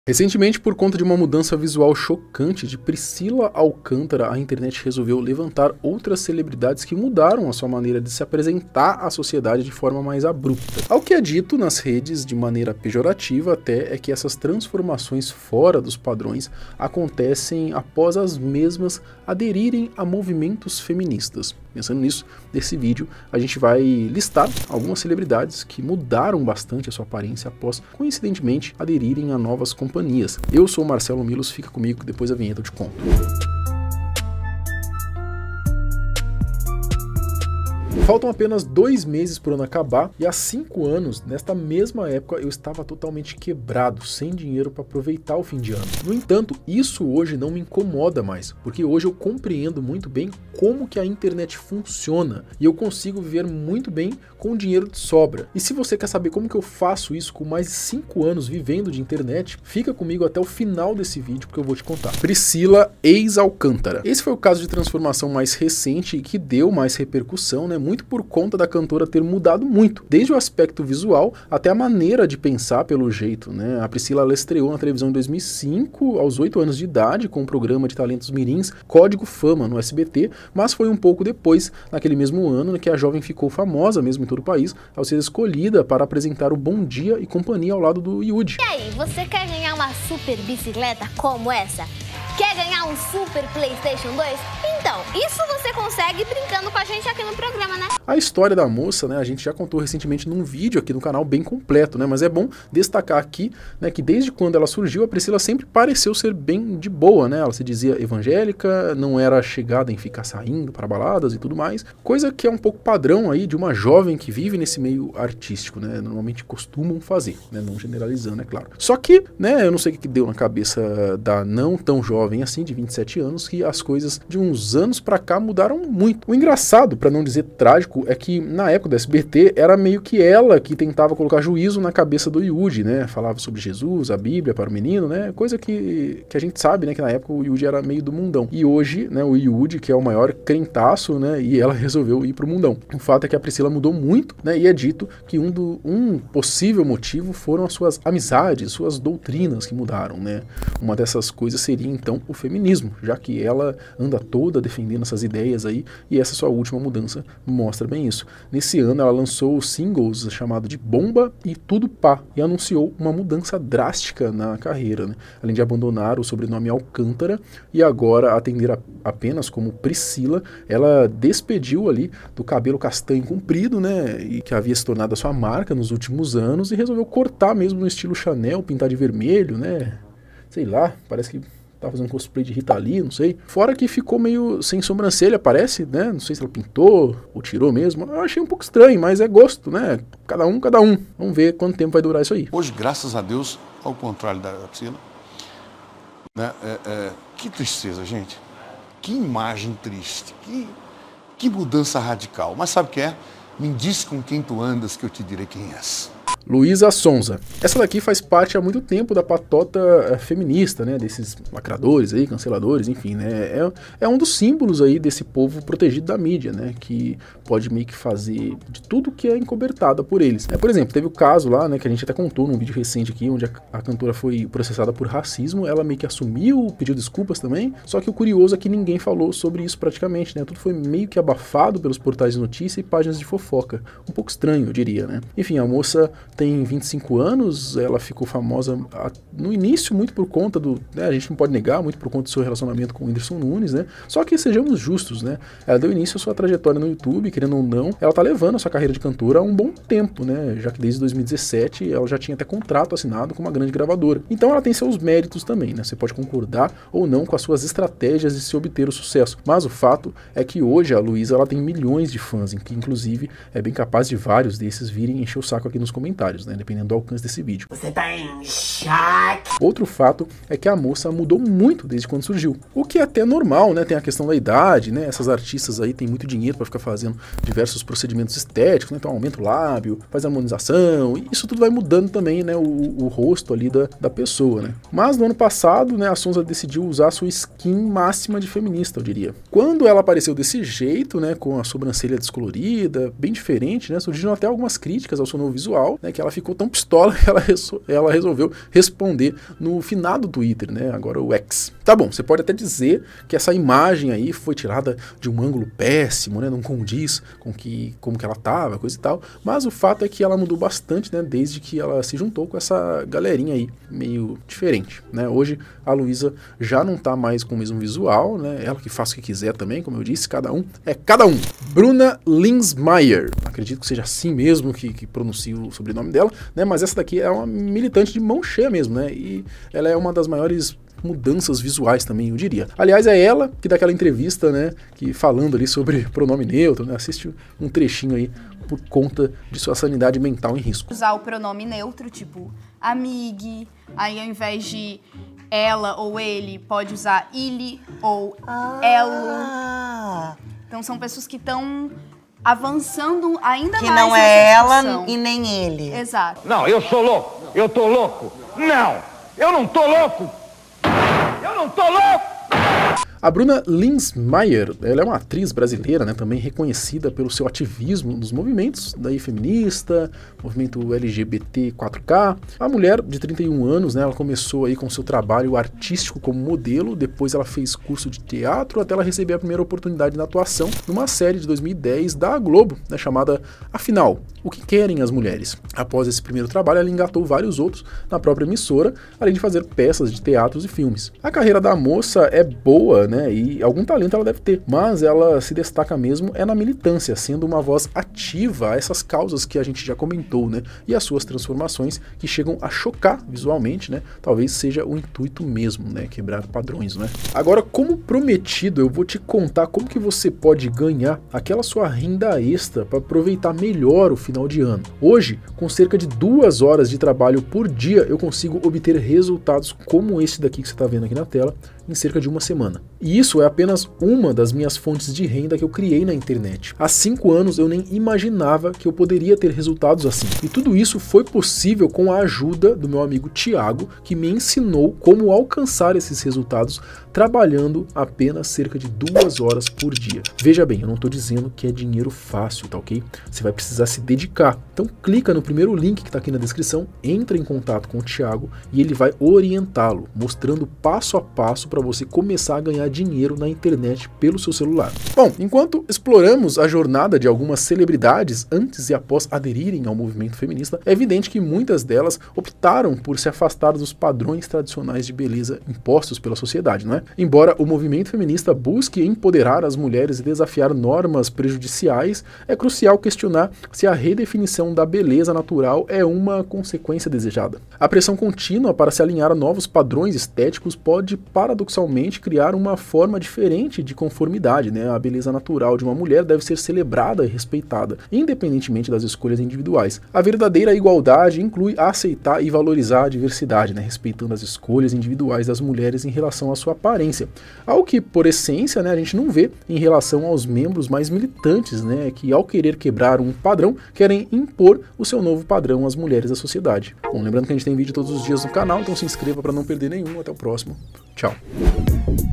Recentemente, por conta de uma mudança visual chocante de Priscila Alcântara, a internet resolveu levantar outras celebridades que mudaram a sua maneira de se apresentar à sociedade de forma mais abrupta. Ao que é dito nas redes, de maneira pejorativa até, é que essas transformações fora dos padrões acontecem após as mesmas aderirem a movimentos feministas. Pensando nisso, nesse vídeo a gente vai listar algumas celebridades que mudaram bastante a sua aparência após, coincidentemente, aderirem a novas companhias. Eu sou o Marcelo Milos, fica comigo que depois da vinheta eu te conto. Faltam apenas 2 meses para o ano acabar e há 5 anos, nesta mesma época, eu estava totalmente quebrado, sem dinheiro para aproveitar o fim de ano. No entanto, isso hoje não me incomoda mais, porque hoje eu compreendo muito bem como que a internet funciona e eu consigo viver muito bem com dinheiro de sobra. E se você quer saber como que eu faço isso com mais de 5 anos vivendo de internet, fica comigo até o final desse vídeo porque eu vou te contar. Priscila ex-Alcântara. Esse foi o caso de transformação mais recente e que deu mais repercussão, né? Muito por conta da cantora ter mudado muito, desde o aspecto visual até a maneira de pensar pelo jeito, né? A Priscila ela estreou na televisão em 2005, aos 8 anos de idade, com o programa de talentos mirins Código Fama no SBT, mas foi um pouco depois, naquele mesmo ano, que a jovem ficou famosa mesmo em todo o país, ao ser escolhida para apresentar o Bom Dia e Companhia ao lado do Yudi. E aí, você quer ganhar uma super bicicleta como essa? Quer ganhar um super PlayStation 2? Então, isso você consegue brincando com a gente aqui no programa, né? A história da moça, né, a gente já contou recentemente num vídeo aqui no canal bem completo, né, mas é bom destacar aqui, né, que desde quando ela surgiu, a Priscila sempre pareceu ser bem de boa, né, ela se dizia evangélica, não era chegada em ficar saindo para baladas e tudo mais, coisa que é um pouco padrão aí de uma jovem que vive nesse meio artístico, né, normalmente costumam fazer, né, não generalizando, é claro. Só que, né, eu não sei o que deu na cabeça da não tão jovem assim, de 27 anos, que as coisas de uns anos pra cá mudaram muito. O engraçado, pra não dizer trágico, é que na época do SBT era meio que ela que tentava colocar juízo na cabeça do Yudi, né? Falava sobre Jesus, a Bíblia para o menino, né? Coisa que a gente sabe, né? Que na época o Yudi era meio do mundão. E hoje, né? O Yudi, que é o maior crentaço, né? E ela resolveu ir pro mundão. O fato é que a Priscila mudou muito, né? E é dito que um possível motivo foram as suas amizades, suas doutrinas que mudaram, né? Uma dessas coisas seria, então, o feminismo, já que ela anda toda defendendo essas ideias aí, e essa sua última mudança mostra bem isso. Nesse ano ela lançou singles chamado de Bomba e Tudo Pá, e anunciou uma mudança drástica na carreira, né? Além de abandonar o sobrenome Alcântara e agora atender apenas como Priscila, ela despediu ali do cabelo castanho comprido, né, e que havia se tornado a sua marca nos últimos anos, e resolveu cortar mesmo no estilo Chanel, pintar de vermelho, né, sei lá, parece que tá fazendo cosplay de Rita Lee, não sei. Fora que ficou meio sem sobrancelha, parece, né? Não sei se ela pintou ou tirou mesmo. Eu achei um pouco estranho, mas é gosto, né? Cada um. Vamos ver quanto tempo vai durar isso aí. Hoje, graças a Deus, ao contrário da Priscila, né? Que tristeza, gente. Que imagem triste. Que mudança radical. Mas sabe o que é? Me diz com quem tu andas que eu te direi quem és. Luísa Sonza. Essa daqui faz parte há muito tempo da patota feminista, né, desses lacradores aí, canceladores, enfim, né, é um dos símbolos aí desse povo protegido da mídia, né, que pode meio que fazer de tudo que é encobertada por eles. Por exemplo, teve o caso lá, né, que a gente até contou num vídeo recente aqui, onde a cantora foi processada por racismo, ela meio que assumiu, pediu desculpas também, só que o curioso é que ninguém falou sobre isso praticamente, né, tudo foi meio que abafado pelos portais de notícia e páginas de fofoca. Um pouco estranho, eu diria, né. Enfim, a moça tem 25 anos, ela ficou famosa no início muito por conta né, a gente não pode negar, muito por conta do seu relacionamento com o Whindersson Nunes, né, só que sejamos justos, né, ela deu início à sua trajetória no YouTube, querendo ou não, ela tá levando a sua carreira de cantora há um bom tempo, né, já que desde 2017 ela já tinha até contrato assinado com uma grande gravadora, então ela tem seus méritos também, né, você pode concordar ou não com as suas estratégias de se obter o sucesso, mas o fato é que hoje a Luísa ela tem milhões de fãs, que inclusive é bem capaz de vários desses virem encher o saco aqui nos comentários, né, dependendo do alcance desse vídeo. Você tá em choque. Outro fato é que a moça mudou muito desde quando surgiu, o que é até normal, né, tem a questão da idade, né, essas artistas aí têm muito dinheiro para ficar fazendo diversos procedimentos estéticos, né, então aumenta o lábio, faz harmonização, e isso tudo vai mudando também, né, o rosto ali da pessoa, né. Mas no ano passado, né, a Sonza decidiu usar a sua skin máxima de feminista, eu diria. Quando ela apareceu desse jeito, né, com a sobrancelha descolorida, bem diferente, né, surgiram até algumas críticas ao seu novo visual, né, né, que ela ficou tão pistola que ela resolveu responder no finado Twitter, né, agora o X. Tá bom, você pode até dizer que essa imagem aí foi tirada de um ângulo péssimo, né, não condiz com como que ela tava, coisa e tal, mas o fato é que ela mudou bastante, né, desde que ela se juntou com essa galerinha aí, meio diferente, né. Hoje a Luísa já não tá mais com o mesmo visual, né, ela que faz o que quiser também, como eu disse, cada um é cada um. Bruna Linsmeyer, acredito que seja assim mesmo que pronuncia o sobrenome dela, né, mas essa daqui é uma militante de mão cheia mesmo, né, e ela é uma das maiores mudanças visuais também, eu diria. Aliás, é ela que dá aquela entrevista, né, que falando ali sobre pronome neutro, né, assiste um trechinho aí por conta de sua sanidade mental em risco. Usar o pronome neutro, tipo amigue, aí ao invés de ela ou ele, pode usar ele ou elo. Então são pessoas que estão avançando ainda mais. Que não é ela e nem ele. Exato. Não, eu sou louco. Eu tô louco. Não, eu não tô louco. Eu não tô louco! A Bruna Linsmeyer, ela é uma atriz brasileira, né, também reconhecida pelo seu ativismo nos movimentos daí feminista, movimento LGBT 4K. A mulher de 31 anos, né, ela começou aí com seu trabalho artístico como modelo, depois ela fez curso de teatro até ela receber a primeira oportunidade na atuação numa série de 2010 da Globo, né, chamada Afinal, o que querem as mulheres? Após esse primeiro trabalho, ela engatou vários outros na própria emissora, além de fazer peças de teatros e filmes. A carreira da moça é boa, né, e algum talento ela deve ter, mas ela se destaca mesmo na militância, sendo uma voz ativa a essas causas que a gente já comentou, né, e as suas transformações que chegam a chocar visualmente, né, talvez seja o intuito mesmo, né, quebrar padrões, né. Agora, como prometido, eu vou te contar como que você pode ganhar aquela sua renda extra para aproveitar melhor o final de ano. Hoje, com cerca de 2 horas de trabalho por dia, eu consigo obter resultados como esse daqui que você está vendo aqui na tela, em cerca de 1 semana. E isso é apenas uma das minhas fontes de renda que eu criei na internet. Há 5 anos eu nem imaginava que eu poderia ter resultados assim. E tudo isso foi possível com a ajuda do meu amigo Thiago, que me ensinou como alcançar esses resultados trabalhando apenas cerca de 2 horas por dia. Veja bem, eu não estou dizendo que é dinheiro fácil, tá ok? Você vai precisar se dedicar. Então clica no primeiro link que está aqui na descrição, entra em contato com o Thiago e ele vai orientá-lo, mostrando passo a passo para você começar a ganhar dinheiro na internet pelo seu celular. Bom, enquanto exploramos a jornada de algumas celebridades antes e após aderirem ao movimento feminista, é evidente que muitas delas optaram por se afastar dos padrões tradicionais de beleza impostos pela sociedade, não é? Embora o movimento feminista busque empoderar as mulheres e desafiar normas prejudiciais, é crucial questionar se a redefinição da beleza natural é uma consequência desejada. A pressão contínua para se alinhar a novos padrões estéticos pode paradoxalmente criar uma forma diferente de conformidade, né? A beleza natural de uma mulher deve ser celebrada e respeitada, independentemente das escolhas individuais. A verdadeira igualdade inclui aceitar e valorizar a diversidade, né? Respeitando as escolhas individuais das mulheres em relação à sua aparência. Algo que, por essência, né, a gente não vê em relação aos membros mais militantes, né? Que ao querer quebrar um padrão, querem impor o seu novo padrão às mulheres da sociedade. Bom, lembrando que a gente tem vídeo todos os dias no canal, então se inscreva para não perder nenhum. Até o próximo. Tchau.